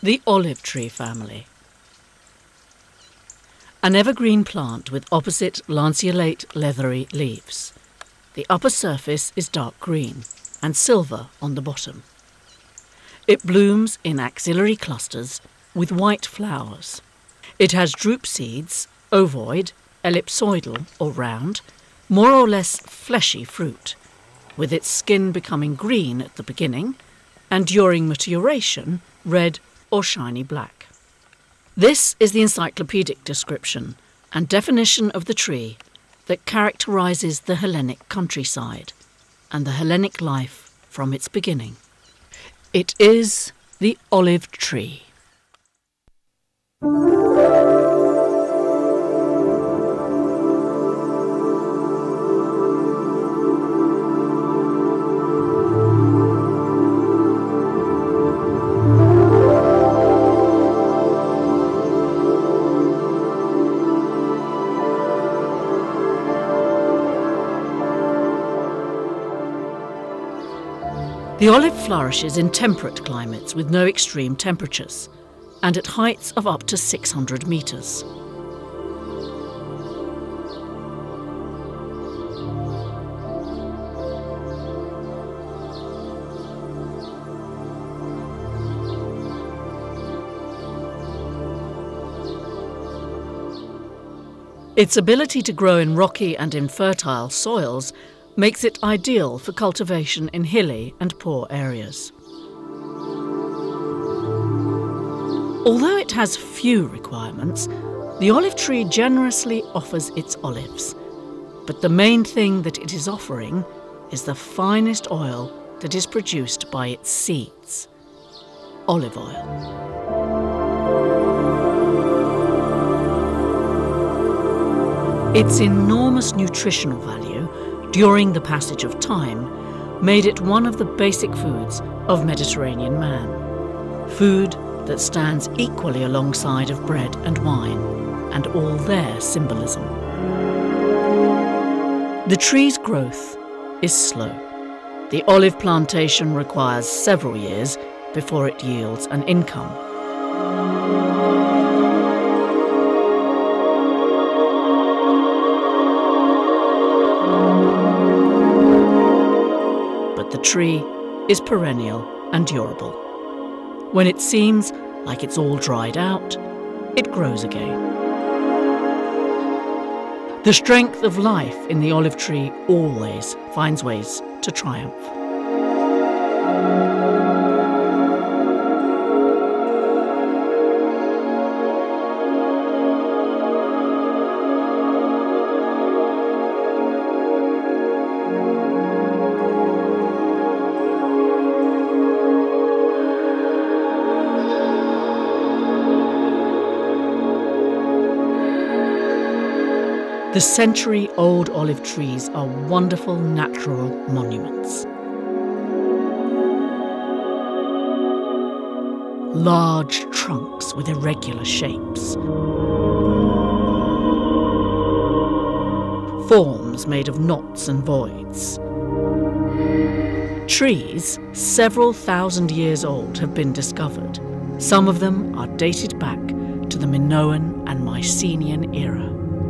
The olive tree family. An evergreen plant with opposite lanceolate leathery leaves. The upper surface is dark green and silver on the bottom. It blooms in axillary clusters with white flowers. It has drupe seeds, ovoid, ellipsoidal or round, more or less fleshy fruit, with its skin becoming green at the beginning and during maturation red or shiny black. This is the encyclopedic description and definition of the tree that characterises the Hellenic countryside and the Hellenic life from its beginning. It is the olive tree. The olive flourishes in temperate climates with no extreme temperatures and at heights of up to 600 metres. Its ability to grow in rocky and infertile soils makes it ideal for cultivation in hilly and poor areas. Although it has few requirements, the olive tree generously offers its olives. But the main thing that it is offering is the finest oil that is produced by its seeds, olive oil. Its enormous nutritional value during the passage of time made it one of the basic foods of Mediterranean man, food that stands equally alongside of bread and wine and all their symbolism. The tree's growth is slow. The olive plantation requires several years before it yields an income. The tree is perennial and durable. When it seems like it's all dried out, it grows again. The strength of life in the olive tree always finds ways to triumph. The century-old olive trees are wonderful natural monuments. Large trunks with irregular shapes. Forms made of knots and voids. Trees several thousand years old have been discovered. Some of them are dated back to the Minoan and Mycenaean era.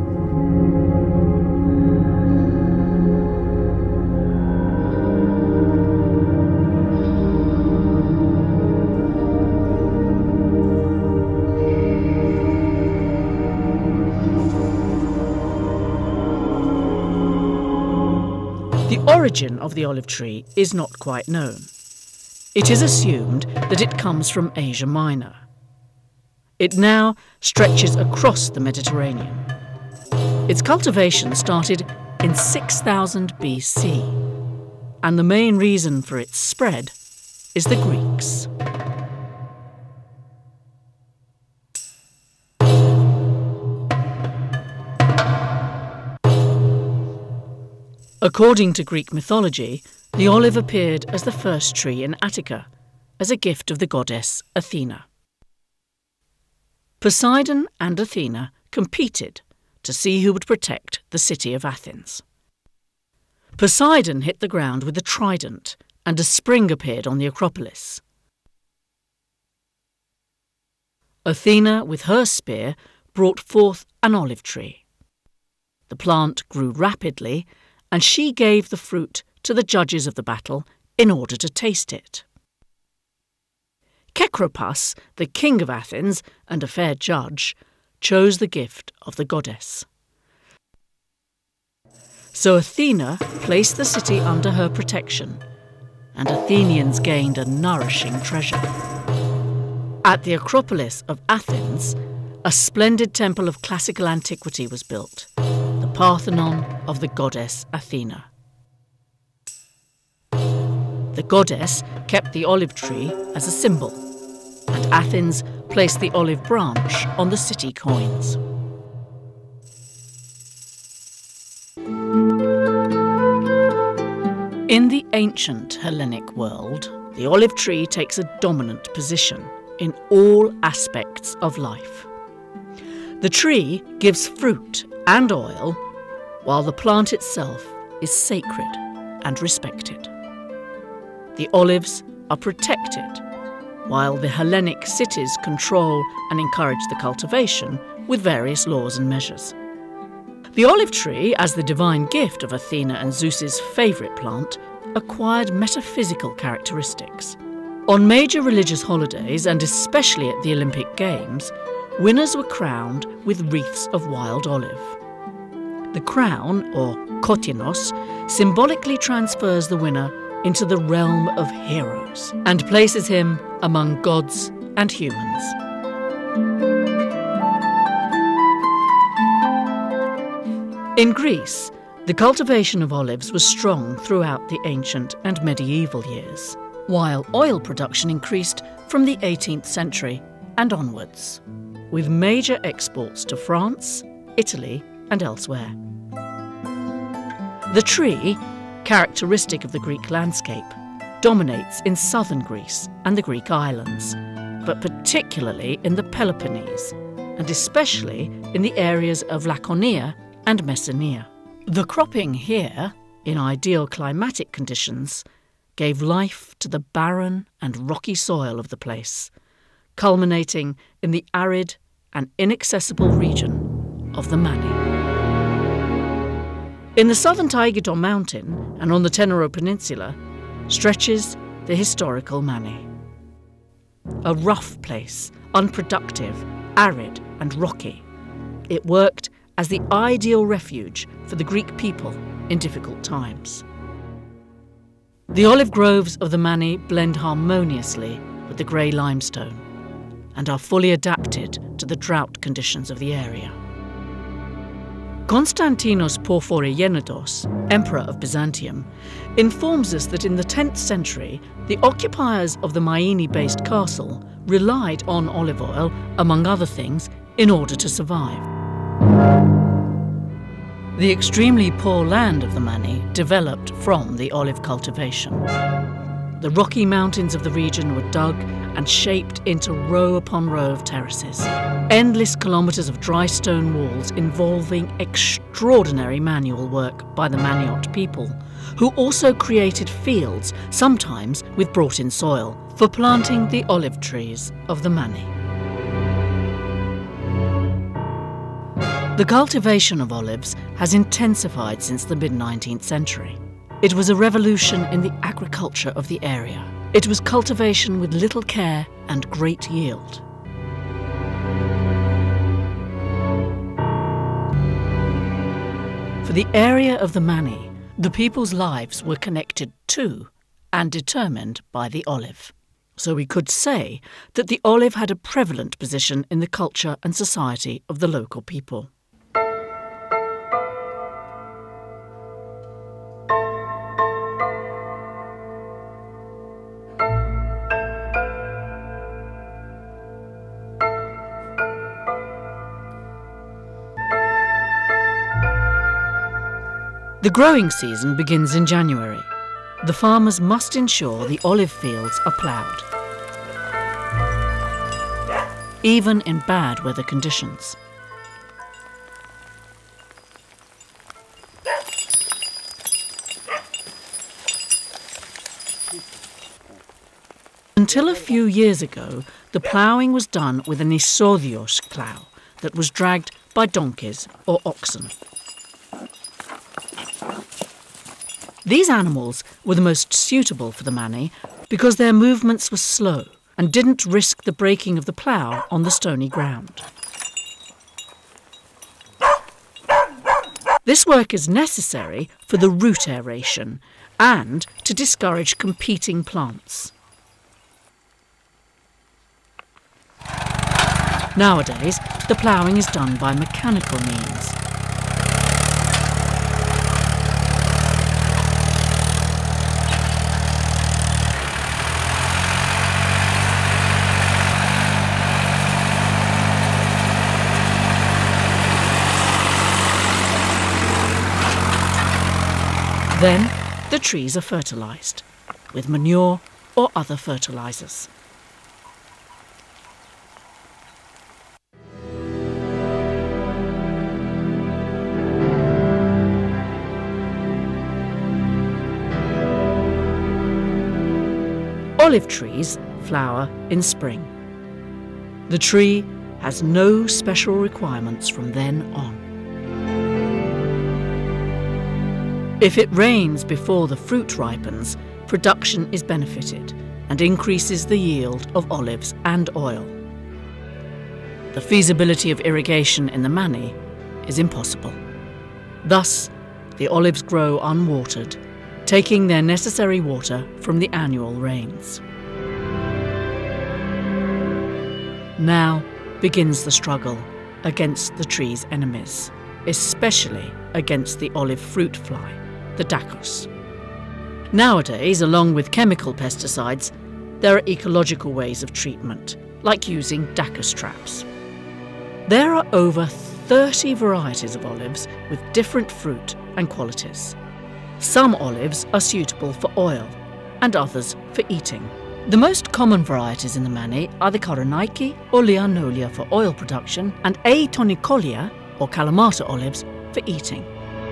The origin of the olive tree is not quite known. It is assumed that it comes from Asia Minor. It now stretches across the Mediterranean. Its cultivation started in 6000 BC, and the main reason for its spread is the Greeks. According to Greek mythology, the olive appeared as the first tree in Attica, as a gift of the goddess Athena. Poseidon and Athena competed to see who would protect the city of Athens. Poseidon hit the ground with a trident, and a spring appeared on the Acropolis. Athena, with her spear, brought forth an olive tree. The plant grew rapidly, and she gave the fruit to the judges of the battle in order to taste it. Cecropus, the king of Athens and a fair judge, chose the gift of the goddess. So Athena placed the city under her protection, and Athenians gained a nourishing treasure. At the Acropolis of Athens, a splendid temple of classical antiquity was built, the Parthenon of the goddess Athena. The goddess kept the olive tree as a symbol, and Athens placed the olive branch on the city coins. In the ancient Hellenic world, the olive tree takes a dominant position in all aspects of life. The tree gives fruit and oil, while the plant itself is sacred and respected. The olives are protected, while the Hellenic cities control and encourage the cultivation with various laws and measures. The olive tree, as the divine gift of Athena and Zeus's favourite plant, acquired metaphysical characteristics. On major religious holidays, and especially at the Olympic Games, winners were crowned with wreaths of wild olive. The crown, or kotinos, symbolically transfers the winner into the realm of heroes and places him among gods and humans. In Greece, the cultivation of olives was strong throughout the ancient and medieval years, while oil production increased from the 18th century and onwards, with major exports to France, Italy, and elsewhere. The tree, characteristic of the Greek landscape, dominates in southern Greece and the Greek islands, but particularly in the Peloponnese, and especially in the areas of Laconia and Messenia. The cropping here, in ideal climatic conditions, gave life to the barren and rocky soil of the place, culminating in the arid and inaccessible region of the Mani. In the southern Taygeton mountain and on the Tenero Peninsula stretches the historical Mani. A rough place, unproductive, arid and rocky, it worked as the ideal refuge for the Greek people in difficult times. The olive groves of the Mani blend harmoniously with the grey limestone and are fully adapted to the drought conditions of the area. Konstantinos Porphyrionidos, Emperor of Byzantium, informs us that in the 10th century, the occupiers of the Myene-based castle relied on olive oil, among other things, in order to survive. The extremely poor land of the Mani developed from the olive cultivation. The rocky mountains of the region were dug and shaped into row upon row of terraces, endless kilometres of dry stone walls involving extraordinary manual work by the Maniot people, who also created fields, sometimes with brought-in soil, for planting the olive trees of the Mani. The cultivation of olives has intensified since the mid-19th century. It was a revolution in the agriculture of the area. It was cultivation with little care and great yield. For the area of the Mani, the people's lives were connected to and determined by the olive. So we could say that the olive had a prevalent position in the culture and society of the local people. The growing season begins in January. The farmers must ensure the olive fields are ploughed, even in bad weather conditions. Until a few years ago, the ploughing was done with an isiodio plough that was dragged by donkeys or oxen. These animals were the most suitable for the mani because their movements were slow and didn't risk the breaking of the plough on the stony ground. This work is necessary for the root aeration and to discourage competing plants. Nowadays, the ploughing is done by mechanical means. Then, the trees are fertilised with manure or other fertilisers. Olive trees flower in spring. The tree has no special requirements from then on. If it rains before the fruit ripens, production is benefited and increases the yield of olives and oil. The feasibility of irrigation in the mani is impossible. Thus, the olives grow unwatered, taking their necessary water from the annual rains. Now begins the struggle against the tree's enemies, especially against the olive fruit fly, the dacus. Nowadays, along with chemical pesticides, there are ecological ways of treatment, like using dacus traps. There are over 30 varieties of olives with different fruit and qualities. Some olives are suitable for oil and others for eating. The most common varieties in the mani are the Koroneiki or Lianolia for oil production and A. tonicolia or Kalamata olives for eating.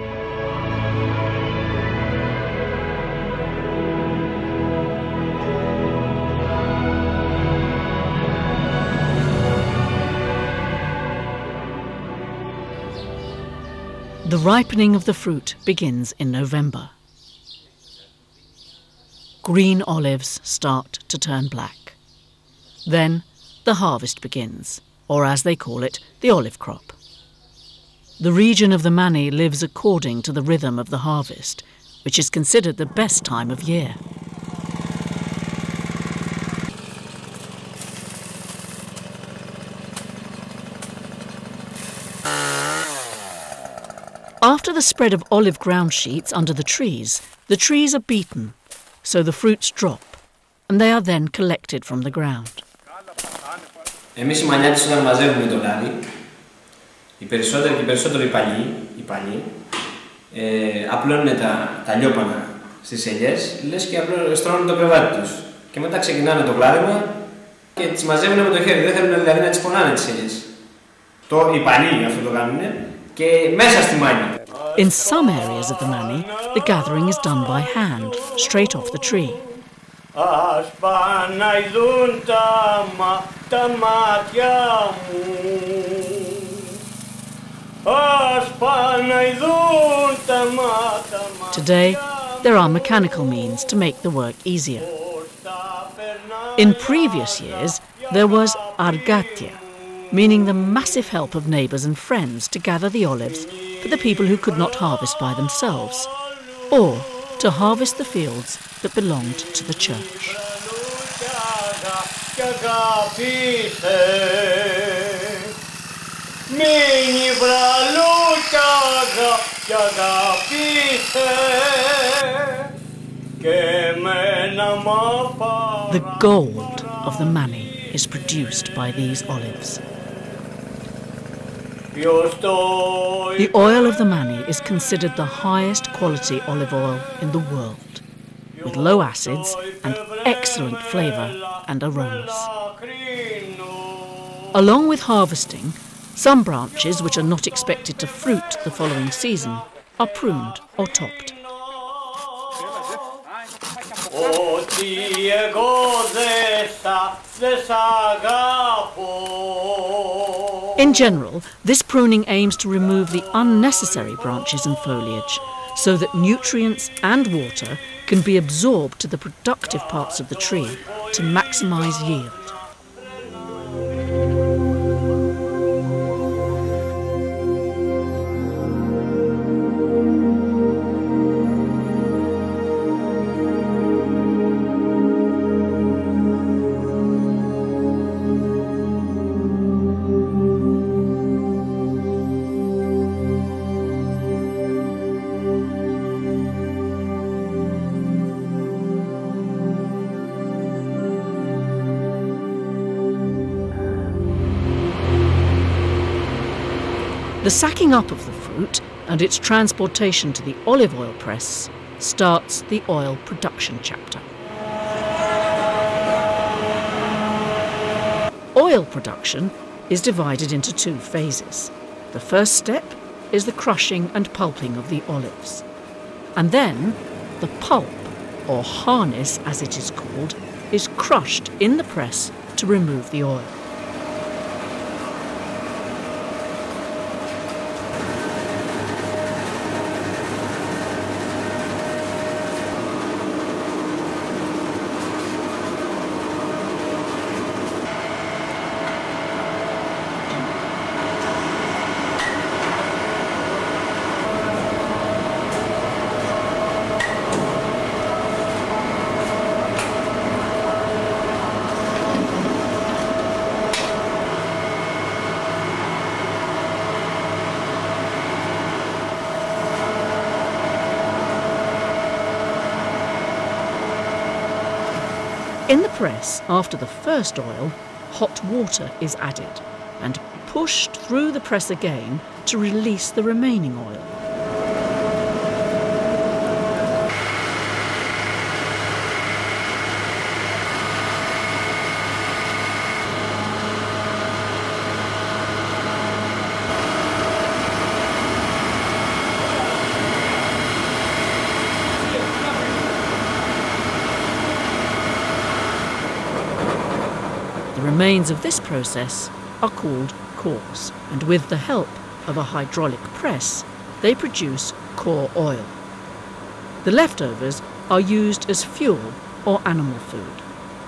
The ripening of the fruit begins in November. Green olives start to turn black. Then the harvest begins, or as they call it, the olive crop. The region of the mani lives according to the rhythm of the harvest, which is considered the best time of year. After the spread of olive ground sheets under the trees are beaten, so the fruits drop, and they are then collected from the ground. Εμείς οι μανιάτες όταν μαζεύουμε το λάδι, οι περισσότεροι παλιοί, απλώνουν τα λιόπανα στις ελιές, λες και στρώνουν το κρεβάτι τους. Και μετά ξεκινάνε το κλάδεμα και τις μαζεύουν με το χέρι, δεν θέλουν δηλαδή να τις πονάνε τις ελιές. Οι παλιοί αυτό το κάνουν και μέσα στη μάνια. In some areas of the mani, the gathering is done by hand, straight off the tree. Today, there are mechanical means to make the work easier. In previous years, there was argatia, meaning the massive help of neighbours and friends to gather the olives for the people who could not harvest by themselves, or to harvest the fields that belonged to the church. The gold of the mani is produced by these olives. The oil of the mani is considered the highest quality olive oil in the world, with low acids and excellent flavour and aromas. Along with harvesting, some branches which are not expected to fruit the following season are pruned or topped. In general, this pruning aims to remove the unnecessary branches and foliage so that nutrients and water can be absorbed to the productive parts of the tree to maximise yield. The sacking up of the fruit and its transportation to the olive oil press starts the oil production chapter. Oil production is divided into two phases. The first step is the crushing and pulping of the olives. And then the pulp, or harness as it is called, is crushed in the press to remove the oil. In the press, after the first oil, hot water is added and pushed through the press again to release the remaining oil. The remains of this process are called cores, and with the help of a hydraulic press, they produce core oil. The leftovers are used as fuel or animal food.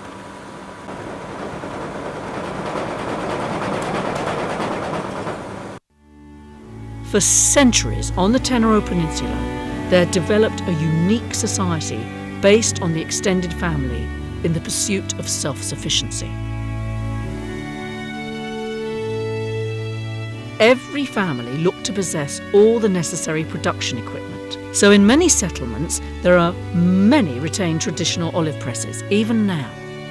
For centuries on the Tenero Peninsula, there developed a unique society based on the extended family in the pursuit of self-sufficiency. Every family looked to possess all the necessary production equipment. So in many settlements, there are many retained traditional olive presses, even now.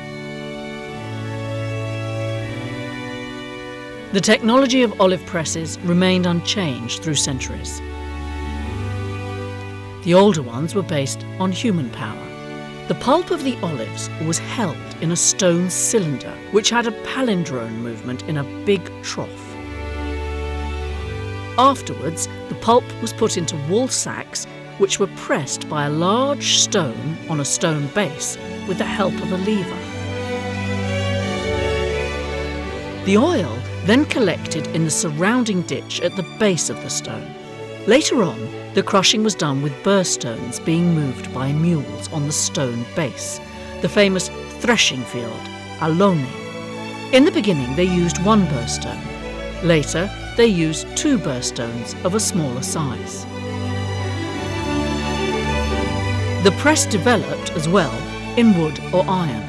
The technology of olive presses remained unchanged through centuries. The older ones were based on human power. The pulp of the olives was held in a stone cylinder, which had a palindrome movement in a big trough. Afterwards, the pulp was put into wool sacks, which were pressed by a large stone on a stone base with the help of a lever. The oil then collected in the surrounding ditch at the base of the stone. Later on, the crushing was done with burr stones being moved by mules on the stone base, the famous threshing field, alone. In the beginning, they used one burr stone. Later, they used two burr stones of a smaller size. The press developed as well in wood or iron.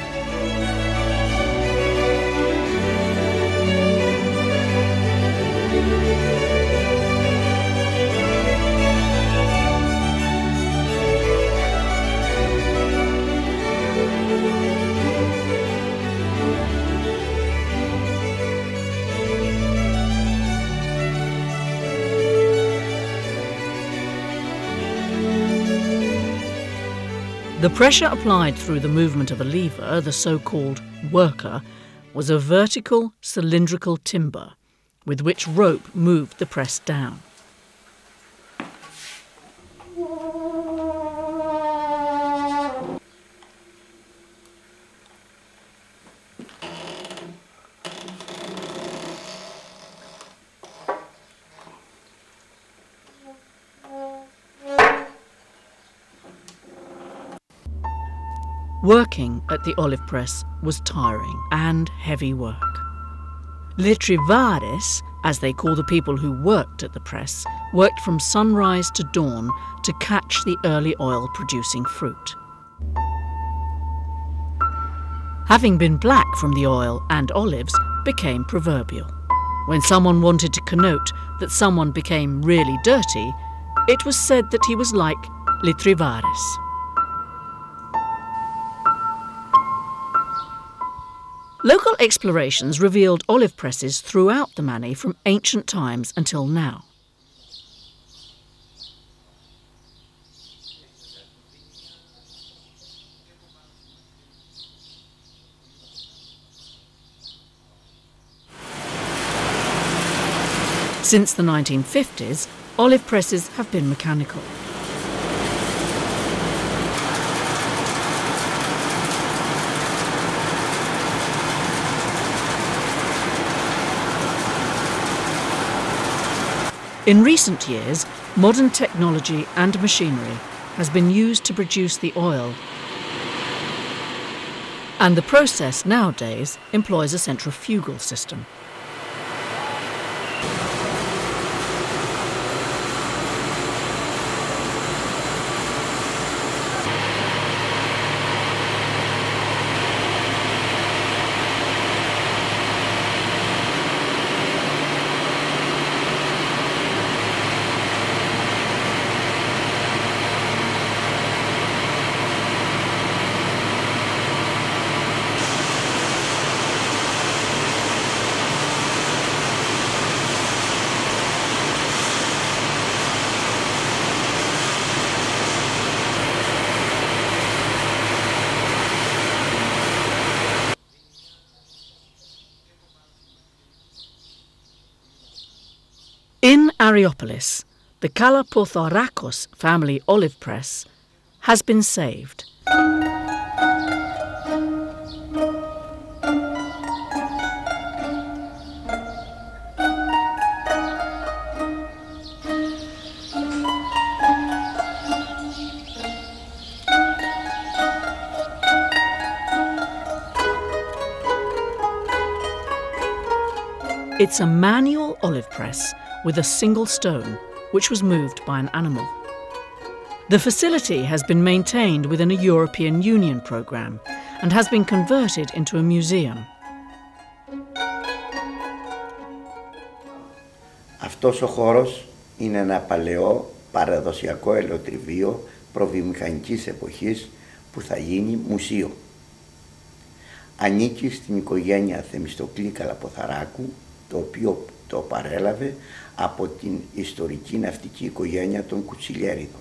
The pressure applied through the movement of a lever, the so-called worker, was a vertical cylindrical timber with which rope moved the press down. Working at the olive press was tiring and heavy work. Litrivarides, as they call the people who worked at the press, worked from sunrise to dawn to catch the early oil-producing fruit. Having been black from the oil and olives became proverbial. When someone wanted to connote that someone became really dirty, it was said that he was like litrivarides. Local explorations revealed olive presses throughout the Mani from ancient times until now. Since the 1950s, olive presses have been mechanical. In recent years, modern technology and machinery has been used to produce the oil, and the process nowadays employs a centrifugal system. In Areopolis, the Kalapothorakos family olive press has been saved. It's a manual olive press with a single stone, which was moved by an animal. The facility has been maintained within a European Union programme and has been converted into a museum. Αυτός ο χώρος είναι ένα παλαιό παραδοσιακό ελαιοτριβείο προβιομηχανικής εποχής που θα γίνει μουσείο. Ανήκει στην οικογένεια Θεμιστοκλή Καλαποθαράκου, το οποίο το παρέλαβε από την ιστορική ναυτική οικογένεια των Κουτσιλιέριδων.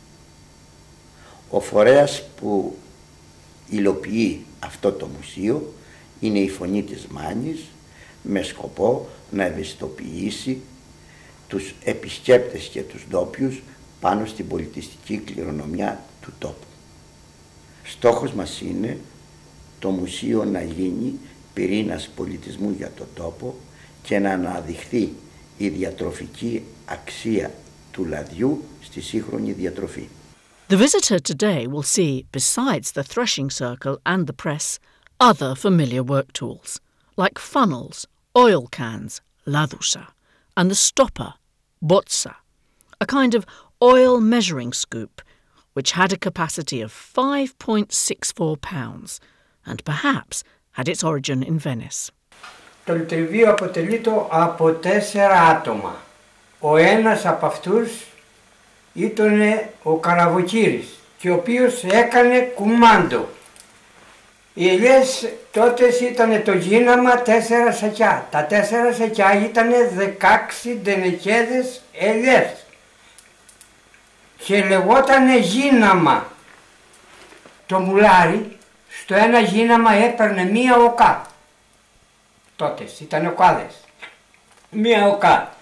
Ο φορέας που υλοποιεί αυτό το μουσείο είναι η Φωνή της Μάνης, με σκοπό να ευαισθητοποιήσει τους επισκέπτες και τους ντόπιους πάνω στην πολιτιστική κληρονομιά του τόπου. Στόχος μας είναι το μουσείο να γίνει πυρήνας πολιτισμού για τον τόπο και να αναδειχθεί η διατροφική αξία του λαδιού στη σύγχρονη διατροφή. The visitor today will see, besides the threshing circle and the press, other familiar work tools, like funnels, oil cans, ladousa, and the stopper, botsa, a kind of oil measuring scoop, which had a capacity of 5.64 pounds, and perhaps had its origin in Venice. Το λιτριβείο αποτελείται από 4 άτομα. Ο ένας από αυτούς ήταν ο Καραβοκύρης, και ο οποίος έκανε κουμάντο. Οι ελιές τότε ήταν το γίναμα 4 σακιά. Τα 4 σακιά ήταν 16 ντενεκέδες ελιές και λεγότανε γίναμα. Το μουλάρι στο ένα γίναμα έπαιρνε μία οκά. Τότε ήταν οκάδες. Μία οκά.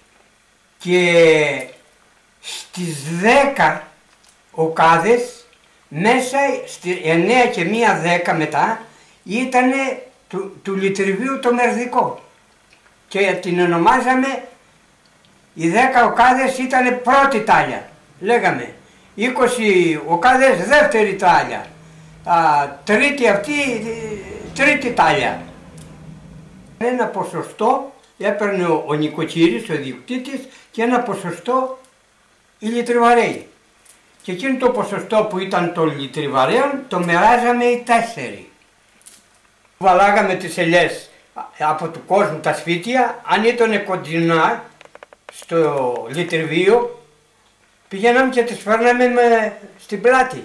Και στις 10 οκάδες, μέσα στη 9 και μία 10 μετά, ήταν του λιτριβίου το μερδικό. Και την ονομάζαμε, οι 10 οκάδες ήταν πρώτη τάλια. Λέγαμε 20 οκάδες δεύτερη τάλια, τρίτη τάλια. Ένα ποσοστό έπαιρνε ο νοικοκύρης, ο ιδιοκτήτης, και ένα ποσοστό οι λιτριβαρέοι. Και εκείνο το ποσοστό που ήταν των λιτριβαρέων το μοιράζαμε οι 4. Βαλάγαμε τις ελιές από του κόσμου τα σπίτια, αν ήταν κοντινά στο λιτριβείο, πηγαίναμε και τις φέρναμε στην πλάτη.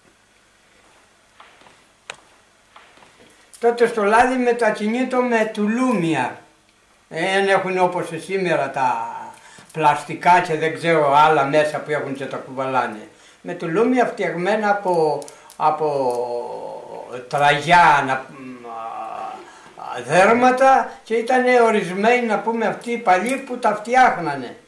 Τότε στο λάδι μετακινείτο με τουλούμια. Δεν έχουν όπως σήμερα τα πλαστικά και δεν ξέρω άλλα μέσα που έχουν και τα κουβαλάνε. Με τουλούμια φτιαγμένα από τραγιά, δέρματα, και ήταν ορισμένοι, να πούμε, αυτοί οι παλιοί που τα φτιάχνανε.